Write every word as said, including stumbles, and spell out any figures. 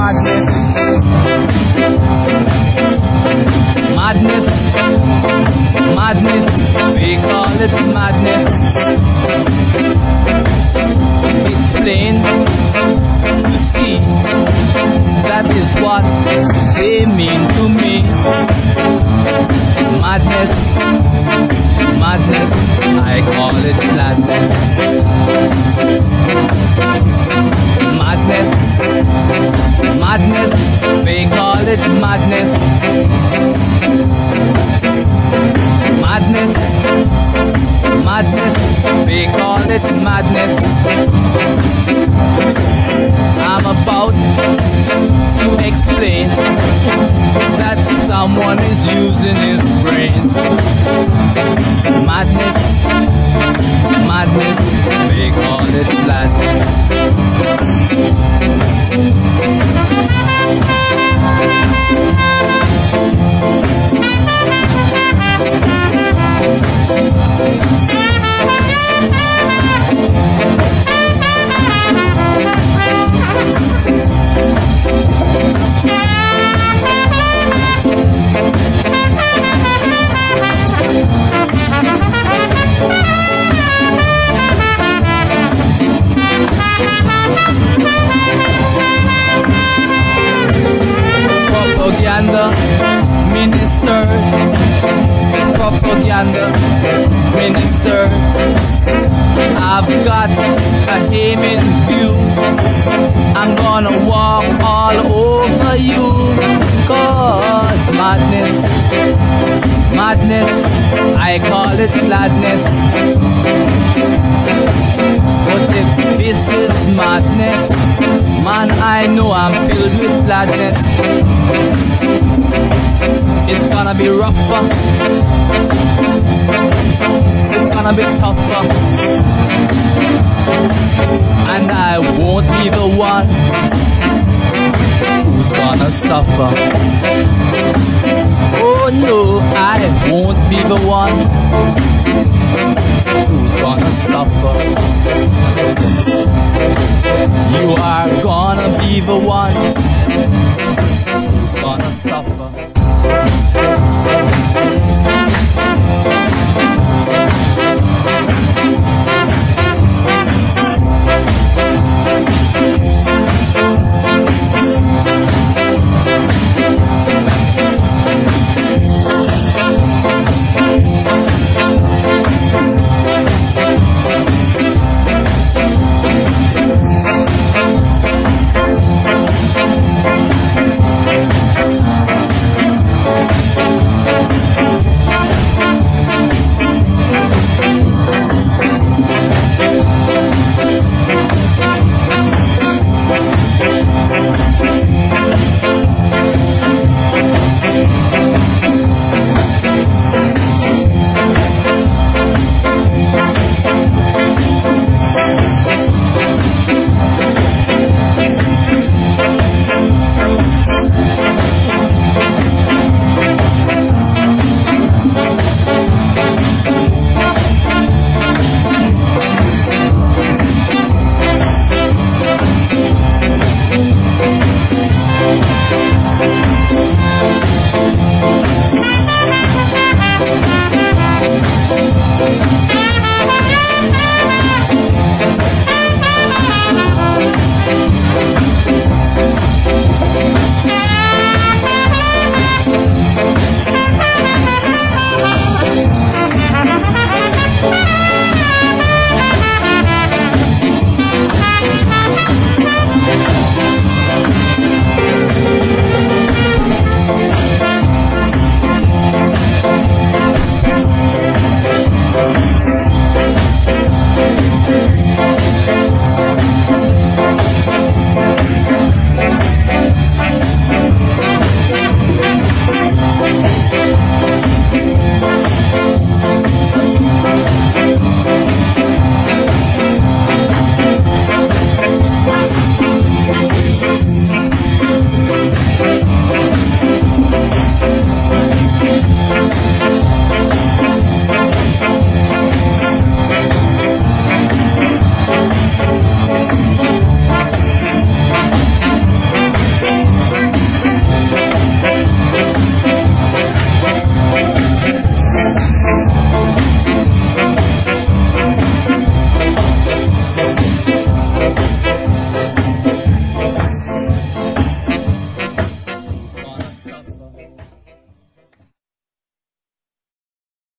madness. Madness, madness, we call it madness. It's plain to see, that is what they mean to me. Madness, madness, I call it madness. Madness, madness, we call it madness. Madness, madness, we call it madness. I'm about to explain that someone is using his brain. Madness, madness, we call it madness. Propaganda ministers, propaganda ministers, I've got a aim in view. I'm gonna walk all over you, cause madness, madness, I call it gladness. But if this is madness, man, I know I'm filled with gladness. It's gonna be rougher, it's gonna be tougher, and I won't be the one who's gonna suffer. Oh no, I won't be the one who's gonna suffer. You are gonna be the one